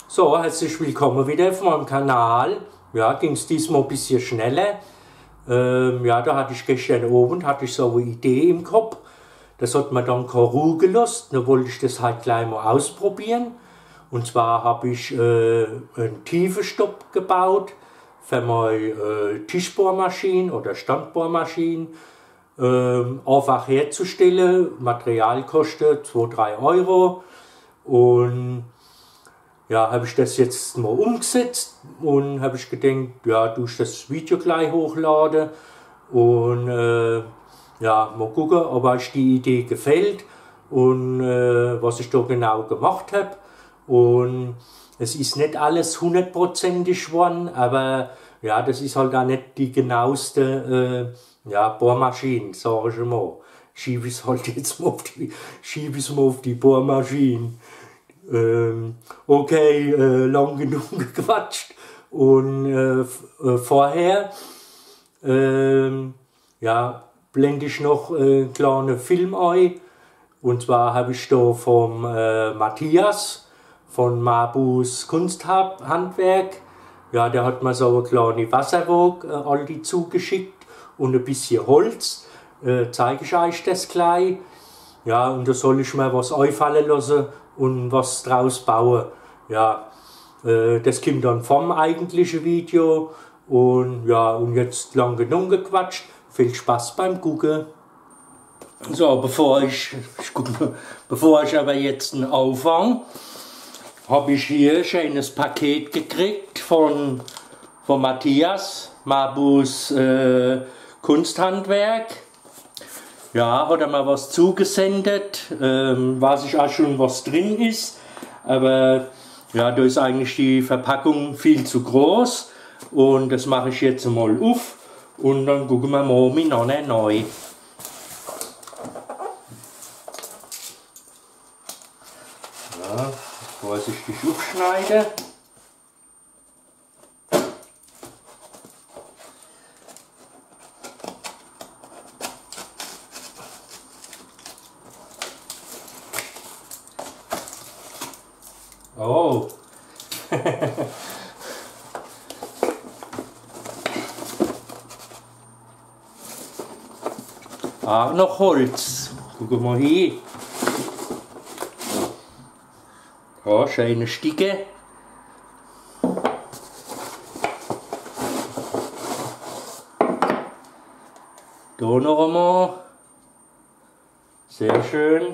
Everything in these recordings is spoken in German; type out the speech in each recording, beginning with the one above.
So, herzlich willkommen wieder auf meinem Kanal. Ja, ging es diesmal ein bisschen schneller. Ja, da hatte ich gestern Abend so eine Idee im Kopf. Das hat mir dann keine Ruhe gelassen. Da wollte ich das halt gleich mal ausprobieren. Und zwar habe ich einen Tiefenstopp gebaut für meine Tischbohrmaschine oder Standbohrmaschine. Einfach herzustellen. Material kostet 2-3 Euro. Und ja, habe ich das jetzt mal umgesetzt und habe ich gedacht, ja, du das Video gleich hochladen und ja, mal gucken, ob euch die Idee gefällt und was ich da genau gemacht habe. Und es ist nicht alles hundertprozentig geworden, aber ja, das ist halt auch nicht die genaueste ja, Bohrmaschine, sage ich mal. Schiebe ich es halt jetzt mal auf die Bohrmaschine. Okay, lang genug gequatscht und vorher ja, blende ich noch einen kleinen Film ein, und zwar habe ich da vom Matthias von Mabus Kunsthandwerk, ja, der hat mir so eine kleine Wasserwaage all zugeschickt und ein bisschen Holz, zeige ich euch das gleich. Ja, und da soll ich mir was einfallen lassen und was draus bauen. Ja, das kommt dann vom eigentlichen Video. Und ja, und jetzt lang genug gequatscht. Viel Spaß beim Gucken. So, bevor ich aber jetzt anfange, habe ich hier ein schönes Paket gekriegt von Matthias, Mabus Kunsthandwerk. Ja, hat er mal was zugesendet, weiß ich auch schon, was drin ist, aber ja, da ist eigentlich die Verpackung viel zu groß und das mache ich jetzt mal auf und dann gucken wir mal miteinander neu. Ja, vorsichtig aufschneiden. Oh. Ah, noch Holz. Guck mal hier. Ja, schöne Stücke. Da noch einmal. Sehr schön.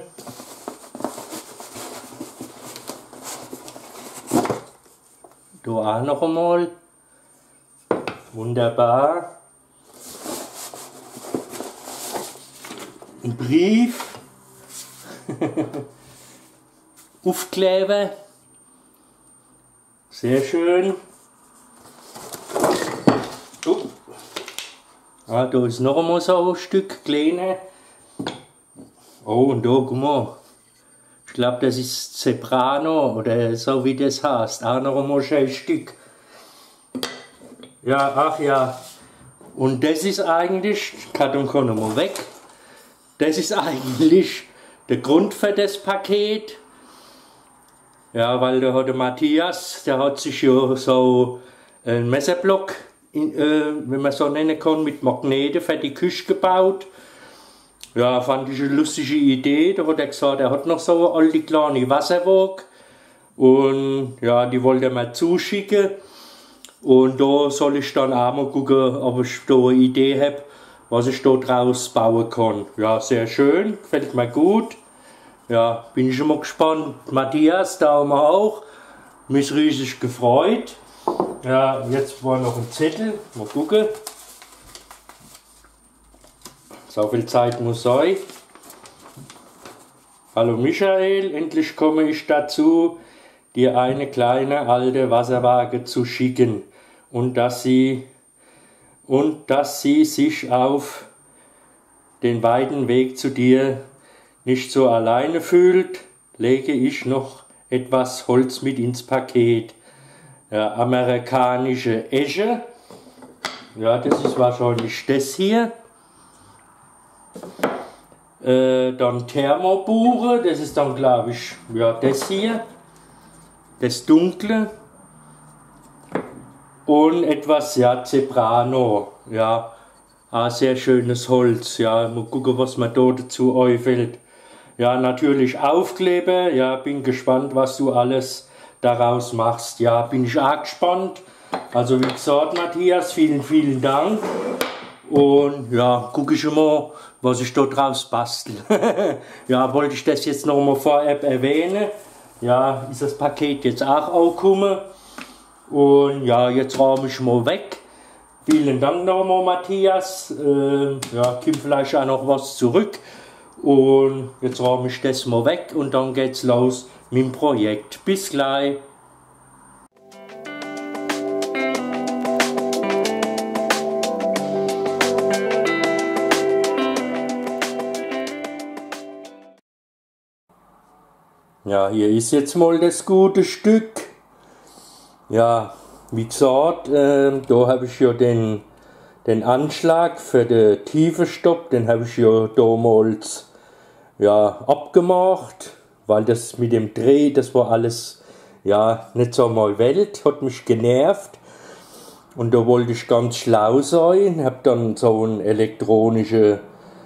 Da auch noch einmal. Wunderbar. Ein Brief. Aufkleben. Sehr schön. Oh. Ah, da ist noch einmal so ein Stück kleiner. Oh, und da, guck mal. Ich glaube, das ist Zebrano oder so wie das heißt. Auch noch einmal ein Stück. Ja, ach ja. Und das ist eigentlich, Karton kann nochmal weg. Das ist eigentlich der Grund für das Paket. Ja, weil da hat der Matthias, der hat sich ja so einen Messerblock, wenn man so nennen kann, mit Magneten für die Küche gebaut. Ja, fand ich eine lustige Idee. Da hat er gesagt, er hat noch so eine alte kleine Wasserwaage. Und ja, die wollte er mir zuschicken. Und da soll ich dann auch mal gucken, ob ich da eine Idee habe, was ich da draus bauen kann. Ja, sehr schön, gefällt mir gut. Ja, bin ich schon mal gespannt. Matthias, Daumen auch. Mich riesig gefreut. Ja, jetzt war noch ein Zettel. Mal gucken. So viel Zeit muss sein. Hallo Michael, endlich komme ich dazu, dir eine kleine alte Wasserwaage zu schicken und dass sie sich auf den weiten Weg zu dir nicht so alleine fühlt, lege ich noch etwas Holz mit ins Paket. Ja, amerikanische Esche. Ja, das ist wahrscheinlich das hier. Dann Thermobuche, das ist dann glaube ich, ja, das hier. das Dunkle und etwas, ja, Zebrano, ja, ein sehr schönes Holz, ja, mal gucken, was mir da dazu einfällt. Ja, natürlich Aufkleber, ja, bin gespannt, was du alles daraus machst, ja, bin ich auch gespannt. Also wie gesagt, Matthias, vielen, vielen Dank. Und ja, gucke ich mal, was ich da draus bastel. Ja, wollte ich das jetzt nochmal vorab erwähnen. Ja, ist das Paket jetzt auch angekommen. Und ja, jetzt räume ich mal weg. Vielen Dank nochmal, Matthias. Ja, kommt vielleicht auch noch was zurück. Und jetzt räume ich das mal weg und dann geht's los mit dem Projekt. Bis gleich. Ja, hier ist jetzt mal das gute Stück. Ja, wie gesagt, da habe ich ja den Anschlag für den Tiefenstopp, den habe ich ja damals ja, abgemacht, weil das mit dem Dreh, das war alles ja nicht so mal Welt, hat mich genervt. Und da wollte ich ganz schlau sein, habe dann so einen elektronischen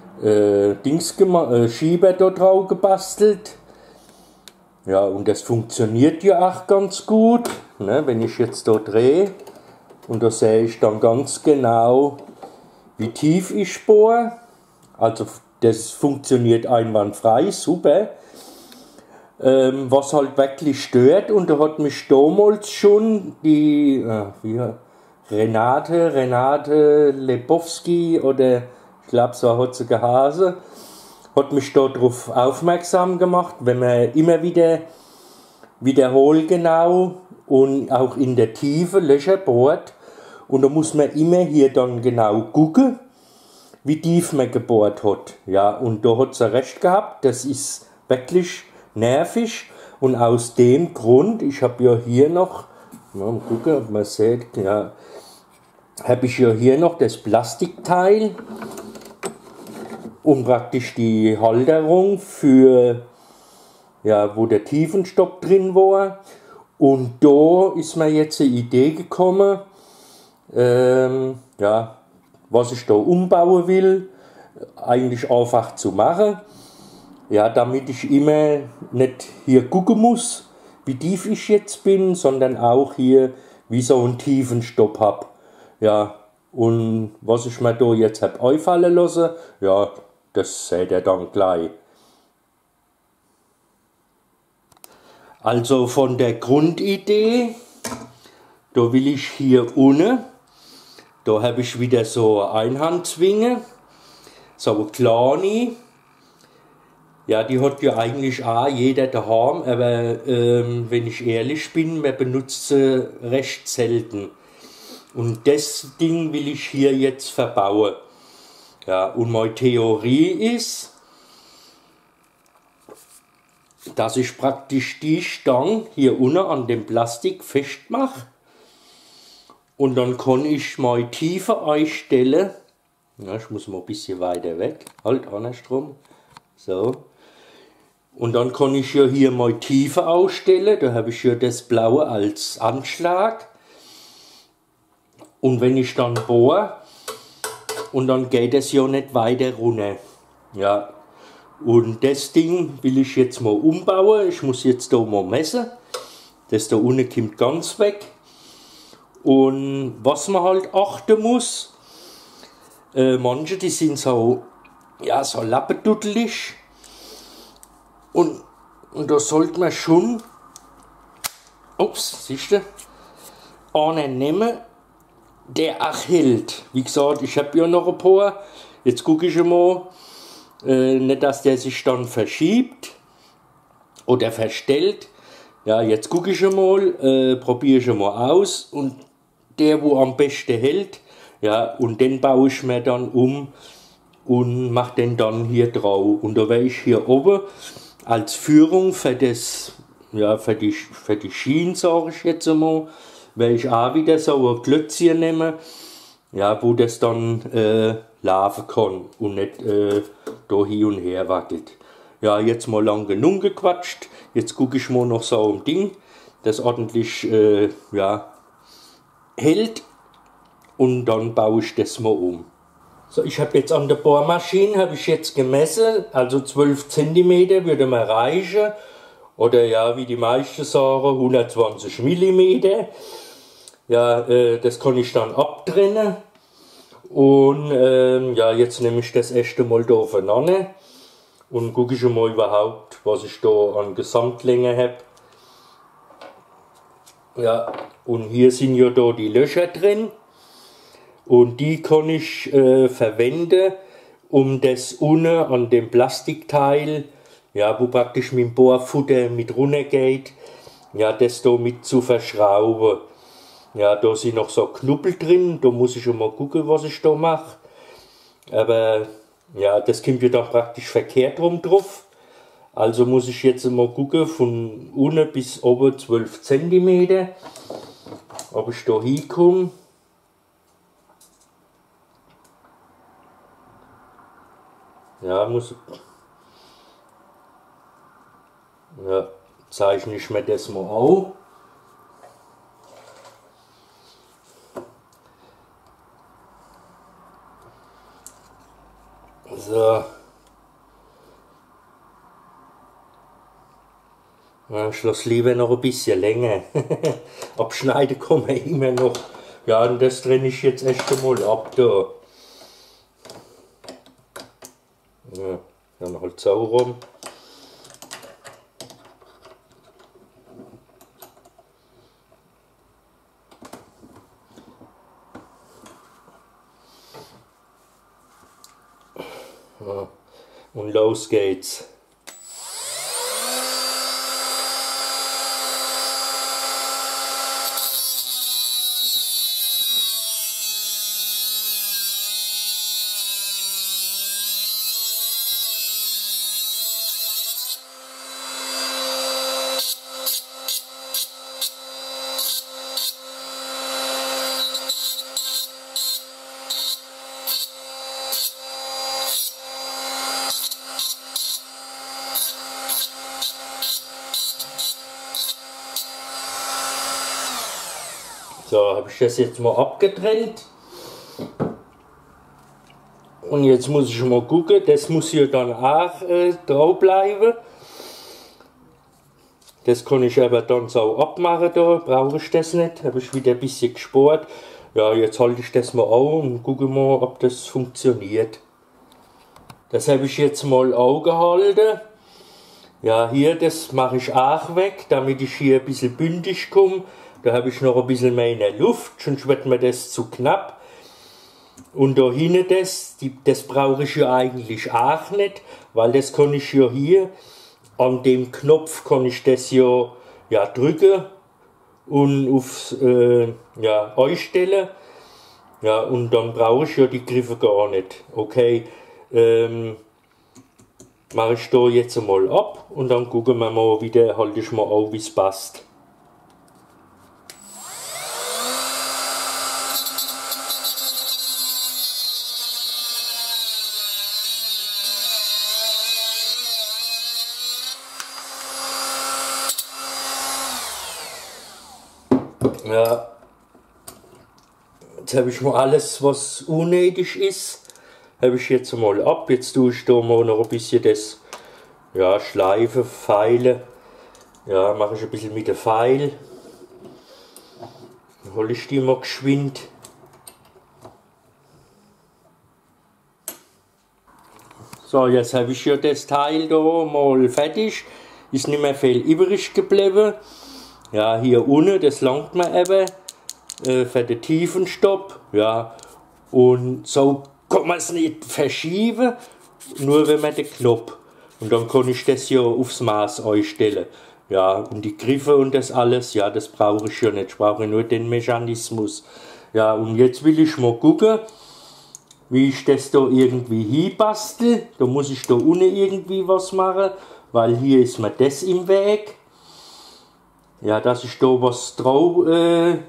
Schieber da drauf gebastelt. Ja, und das funktioniert ja auch ganz gut, ne, wenn ich jetzt da drehe. Und da sehe ich dann ganz genau, wie tief ich bohre. Also das funktioniert einwandfrei, super. Was halt wirklich stört, und da hat mich damals schon die Renate Lebowski, oder ich glaube so hat sie geheißen, hat mich darauf aufmerksam gemacht, wenn man immer wieder wiederholgenau und auch in der Tiefe Löcher bohrt, und da muss man immer hier dann genau gucken, wie tief man gebohrt hat. Ja, und da hat sie recht gehabt, das ist wirklich nervig, und aus dem Grund, ich habe ja hier noch, mal gucken, ob man sieht, ja, habe ich ja hier noch das Plastikteil und praktisch die Halterung für, ja, wo der Tiefenstopp drin war. Und da ist mir jetzt eine Idee gekommen, ja, was ich da umbauen will, eigentlich einfach zu machen. Ja, damit ich immer nicht hier gucken muss, wie tief ich jetzt bin, sondern auch hier wie so einen Tiefenstopp habe. Ja, und was ich mir da jetzt habe einfallen lassen, ja, das seht ihr dann gleich. Also von der Grundidee, da will ich hier unten, da habe ich wieder so eine Einhandzwinge, so eine kleine. Ja, die hat ja eigentlich auch jeder daheim, aber wenn ich ehrlich bin, man benutzt sie recht selten. Und das Ding will ich hier jetzt verbauen. Ja, und meine Theorie ist, dass ich praktisch die Stange hier unten an dem Plastik festmache. Und dann kann ich meine Tiefe einstellen. Ja, ich muss mal ein bisschen weiter weg. Halt, andersrum. So. Und dann kann ich ja hier meine Tiefe ausstellen. Da habe ich ja das Blaue als Anschlag. Und wenn ich dann bohre, und dann geht es ja nicht weiter runter. Ja. Und das Ding will ich jetzt mal umbauen. Ich muss jetzt da mal messen. Das da unten kommt ganz weg. Und was man halt achten muss, manche die sind so, ja, so lappenduddelig. Und da sollte man schon, ups, siehst du, einen nehmen, der auch hält. Wie gesagt, ich habe ja noch ein paar. Jetzt gucke ich mal, nicht, dass der sich dann verschiebt oder verstellt. Ja, jetzt gucke ich mal, probiere ich mal aus, und der, wo am besten hält, ja, und den baue ich mir dann um und mache den dann hier drauf. Und da werde ich hier oben als Führung für das, ja, für die Schienen, sage ich jetzt einmal, werde ich auch wieder so ein Klötzchen nehmen, ja, wo das dann laufen kann und nicht da hin und her wackelt. Ja, jetzt mal lang genug gequatscht. Jetzt gucke ich mal noch so ein Ding. das ordentlich ja, hält, und dann baue ich das mal um. So, ich habe jetzt an der Bohrmaschine, habe ich jetzt gemessen, also 12 cm würde mir reichen, oder ja, wie die meisten sagen, 120 mm. Ja, das kann ich dann abtrennen. Und ja, jetzt nehme ich das erste Mal hier aufeinander und gucke ich mal überhaupt, was ich da an Gesamtlänge habe. Ja, und hier sind ja da die Löcher drin. Und die kann ich verwenden, um das unten an dem Plastikteil, ja, wo praktisch mein Bohrfutter mit runter geht, ja, das da mit zu verschrauben. Ja, da sind noch so Knubbel drin, da muss ich schon mal gucken, was ich da mache. Aber ja, das kommt ja dann praktisch verkehrt rum drauf. Also muss ich jetzt mal gucken, von unten bis oben 12 cm, ob ich da hinkomme. Ja, ja, zeichne ich mir das mal auf. So. Ja, ich lasse lieber noch ein bisschen länger. Abschneiden kann man immer noch. Ja, und das trenne ich jetzt erst einmal ab da. Ja, dann halt so rum. Ja, und los geht's. So, habe ich das jetzt mal abgetrennt. Und jetzt muss ich mal gucken, das muss hier dann auch drauf bleiben. Das kann ich aber dann so abmachen, da brauche ich das nicht. Habe ich wieder ein bisschen gespart. Ja, jetzt halte ich das mal auf und gucke mal, ob das funktioniert. Das habe ich jetzt mal angehalten. Ja, hier, das mache ich auch weg, damit ich hier ein bisschen bündig komme. Da habe ich noch ein bisschen mehr in der Luft, sonst wird mir das zu knapp. Und da hinten das brauche ich ja eigentlich auch nicht, weil das kann ich ja hier, an dem Knopf kann ich das ja drücken und aufs ja, einstellen. Ja, und dann brauche ich ja die Griffe gar nicht. Okay, mache ich da jetzt mal ab und dann gucken wir mal wieder, halte ich mal auf, wie es passt. Ja, jetzt habe ich mal alles, was unnötig ist, habe ich jetzt mal ab. Jetzt tue ich da mal noch ein bisschen das Schleifen, Feilen. Ja, mache ich ein bisschen mit der Feil. Dann hole ich die mal geschwind. So, jetzt habe ich ja das Teil da mal fertig. Ist nicht mehr viel übrig geblieben. Ja, hier unten, das langt mir eben für den Tiefenstopp. Ja, und so kann man es nicht verschieben, nur wenn man den Knopf. Und dann kann ich das ja aufs Maß einstellen. Ja, und die Griffe und das alles, ja, das brauche ich ja nicht. Ich brauche nur den Mechanismus. Ja, und jetzt will ich mal gucken, wie ich das da irgendwie hinbastel. Da muss ich da unten irgendwie was machen, weil hier ist mir das im Weg. Ja, dass ich da was draufleim,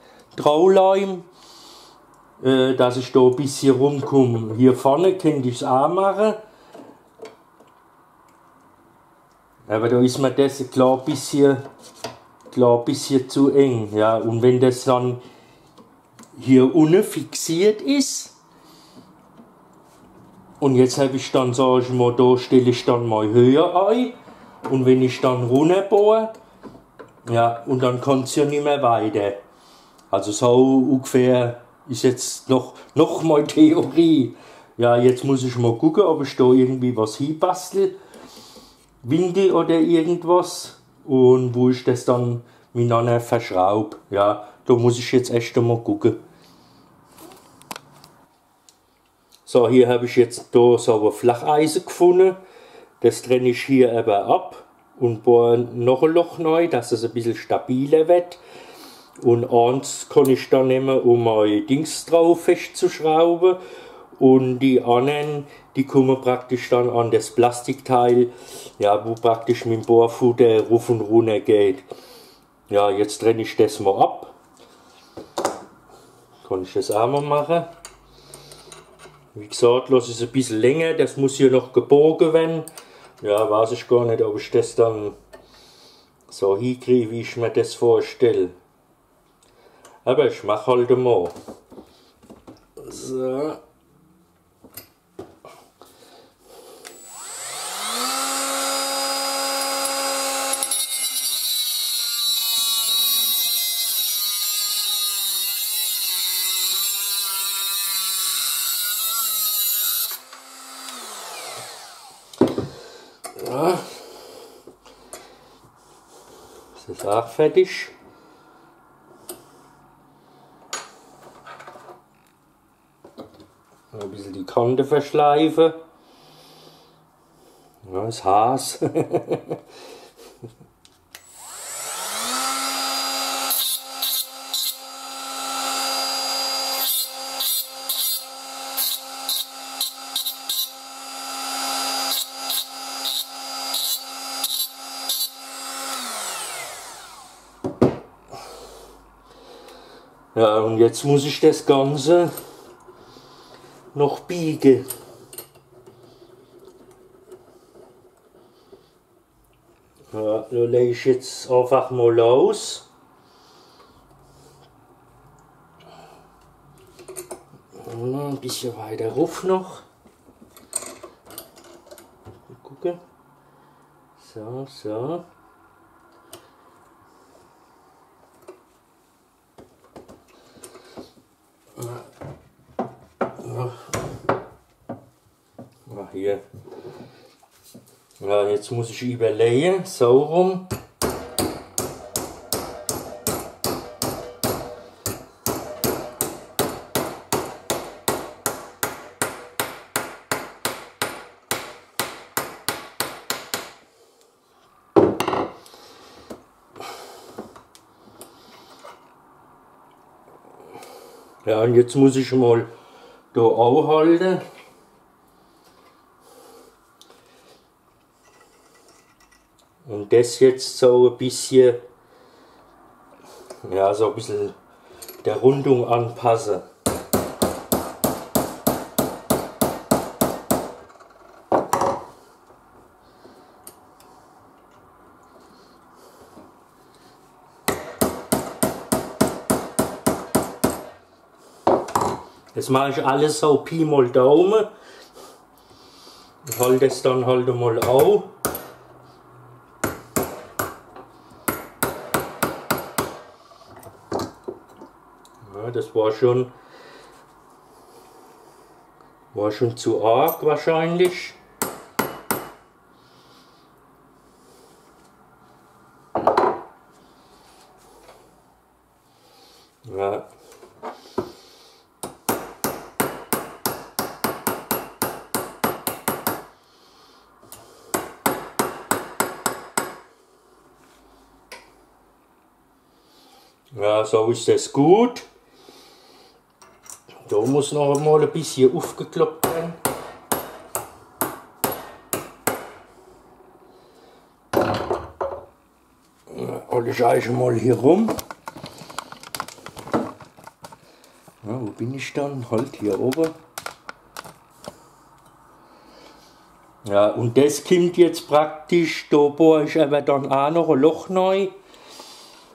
dass ich da ein bisschen rumkomme. Hier vorne könnte ich es auch machen. Aber da ist mir das klar ein bisschen klar ein bisschen zu eng. Ja, und wenn das dann hier unten fixiert ist, und jetzt habe ich dann, sage ich mal, da stelle ich dann mal höher ein, und wenn ich dann runterbohre, ja, und dann kann es ja nicht mehr weiter. Also so ungefähr ist jetzt noch mal Theorie. Ja, jetzt muss ich mal gucken, ob ich da irgendwie was hinbastel, Winkel oder irgendwas, und wo ich das dann miteinander verschraube. Ja, da muss ich jetzt echt mal gucken. So, hier habe ich jetzt da so ein Flacheisen gefunden. Das trenne ich hier eben ab und bohre noch ein Loch neu, dass es ein bisschen stabiler wird. Und eins kann ich dann nehmen, um mein Dings drauf festzuschrauben. Und die anderen, die kommen praktisch dann an das Plastikteil, ja, wo praktisch mit dem Bohrfutter rauf und runter geht. Ja, jetzt trenne ich das mal ab. Kann ich das auch mal machen. Wie gesagt, lasse es ein bisschen länger, das muss hier noch gebogen werden. Ja, weiß ich gar nicht, ob ich das dann so hinkriege, wie ich mir das vorstelle. Aber ich mache halt mal. So. Ja. Das ist auch fertig. Ein bisschen die Kante verschleifen. Ja, das Haas. Ja, und jetzt muss ich das Ganze noch biegen. Ja, da lege ich jetzt einfach mal los. Ein bisschen weiter rauf noch. Mal gucken. So, so. Hier. Ja, jetzt muss ich überlegen, so rum. Ja, und jetzt muss ich mal da anhalten. Und das jetzt so ein bisschen, ja, so ein bisschen der Rundung anpassen. Das mache ich alles so Pi mal Daumen. Ich halte es dann halt mal auf. Ja, das war schon zu arg wahrscheinlich. Ja. Ja, so ist das gut. Da muss noch mal ein bisschen aufgeklappt werden. Alle Scheiße mal hier rum. Ja, wo bin ich dann? Halt hier oben. Ja, und das kommt jetzt praktisch, da bohre ich aber dann auch noch ein Loch neu.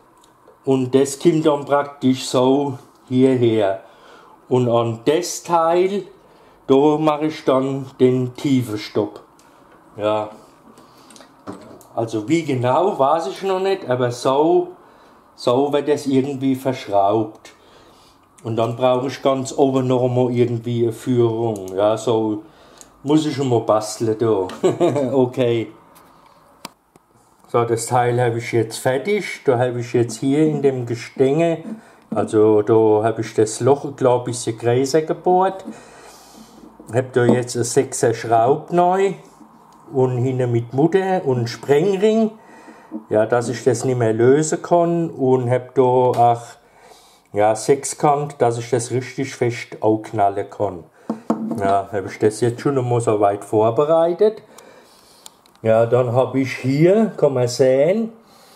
Und das kommt dann praktisch so hierher. Und an das Teil, da mache ich dann den Tiefenstopp. Ja. Also wie genau, weiß ich noch nicht, aber so wird das irgendwie verschraubt. Und dann brauche ich ganz oben noch mal irgendwie eine Führung. Ja, so muss ich schon mal basteln da. Okay. So, das Teil habe ich jetzt fertig. Da habe ich jetzt hier in dem Gestänge, also da habe ich das Loch klar ein bisschen größer gebohrt. Habe da jetzt eine 6er Schraube neu und hinten mit Mutter und Sprengring, ja, dass ich das nicht mehr lösen kann, und habe da auch ja, Sechskant, dass ich das richtig fest aufknallen kann. Ja, habe ich das jetzt schon einmal so weit vorbereitet. Ja, dann habe ich hier, kann man sehen,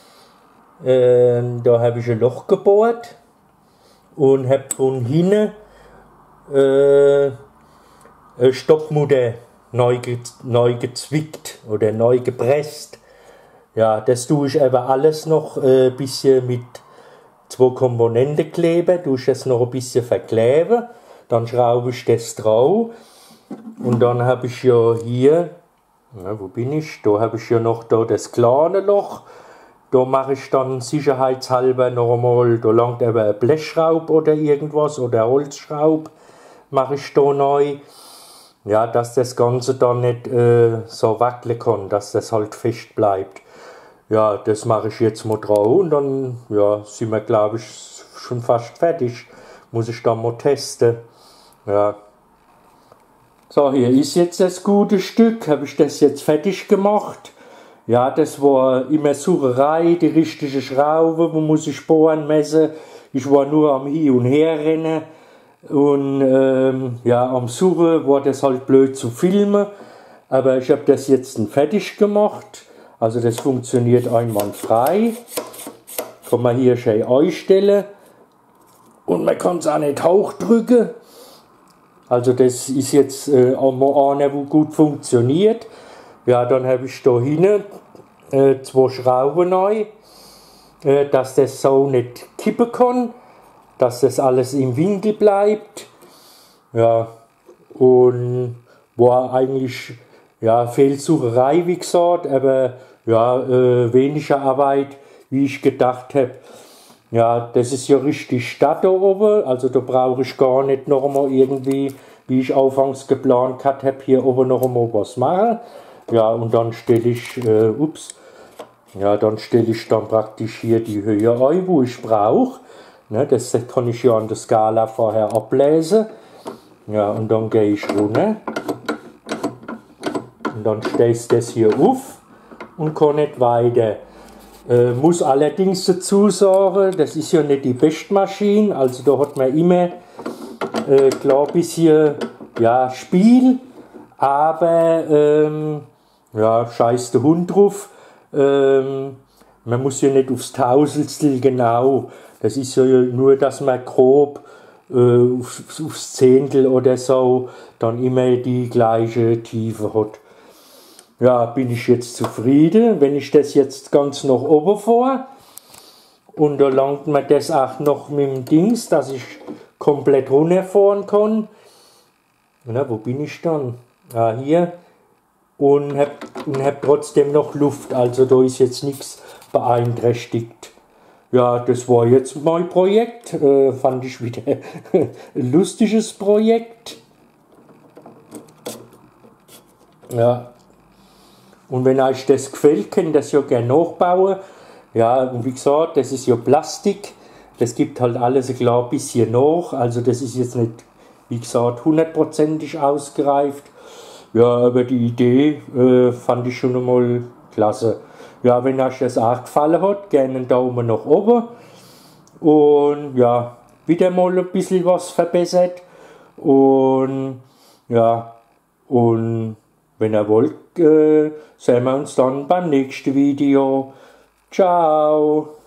da habe ich ein Loch gebohrt und habe von hinten eine Stoppmutter neu gezwickt oder neu gepresst. Ja, das tue ich aber alles noch ein bisschen mit 2 Komponenten kleben, tue ich das noch ein bisschen verkleben, dann schraube ich das drauf und dann habe ich ja hier, ja, wo bin ich, da habe ich ja noch da das kleine Loch, da mache ich dann sicherheitshalber noch einmal, da langt aber eine Blechschraube oder irgendwas oder Holzschraube, mache ich da neu, ja, dass das Ganze dann nicht so wackeln kann, dass das halt fest bleibt. Ja, das mache ich jetzt mal drauf und dann ja, sind wir, glaube ich, schon fast fertig. Muss ich dann mal testen. Ja. So, hier ist jetzt das gute Stück. Habe ich das jetzt fertig gemacht. Ja, das war immer Sucherei, die richtige Schraube, wo muss ich bohren, messen. Ich war nur am Hin- und Herrennen. Und ja, am Suchen war das halt blöd zu filmen. Aber ich habe das jetzt fertig gemacht. Also das funktioniert einwandfrei. Kann man hier schön einstellen. Und man kann es auch nicht hochdrücken. Also das ist jetzt einmal einer, wo gut funktioniert. Ja, dann habe ich da hinten 2 Schrauben neu, dass das so nicht kippen kann, dass das alles im Winkel bleibt. Ja, und war eigentlich ja, Fehlsucherei, wie gesagt, aber ja, weniger Arbeit, wie ich gedacht habe. Ja, das ist ja richtig statt da oben, also da brauche ich gar nicht noch einmal irgendwie, wie ich anfangs geplant habe, hier oben noch einmal was machen. Ja, und dann stelle ich, dann stelle ich dann praktisch hier die Höhe ein, wo ich brauche. Ne, das kann ich ja an der Skala vorher ablesen. Ja, und dann gehe ich runter. Und dann stellst du das hier auf und kann nicht weiter. Muss allerdings dazu sagen, das ist ja nicht die beste Maschine, also da hat man immer klar ein bisschen ja, Spiel, aber ja, scheiß der Hund drauf. Man muss ja nicht aufs Tausendstel genau, das ist ja nur, dass man grob aufs Zehntel oder so dann immer die gleiche Tiefe hat. Ja, bin ich jetzt zufrieden, wenn ich das jetzt ganz nach oben fahre und da langt mir das auch noch mit dem Dings, dass ich komplett runterfahren kann. Na, wo bin ich dann? Ah, hier. Und hab trotzdem noch Luft, also da ist jetzt nichts beeinträchtigt. Ja, das war jetzt mein Projekt, fand ich wieder ein lustiges Projekt. Ja. Und wenn euch das gefällt, könnt ihr das ja gerne nachbauen. Ja, und wie gesagt, das ist ja Plastik. Das gibt halt alles ein klar bisschen nach. Also das ist jetzt nicht, wie gesagt, 100%ig ausgereift. Ja, aber die Idee fand ich schon einmal klasse. Ja, wenn euch das auch gefallen hat, gerne einen Daumen nach oben. Und ja, wieder mal ein bisschen was verbessert. Und ja, und wenn ihr wollt, sehen wir uns dann beim nächsten Video. Ciao!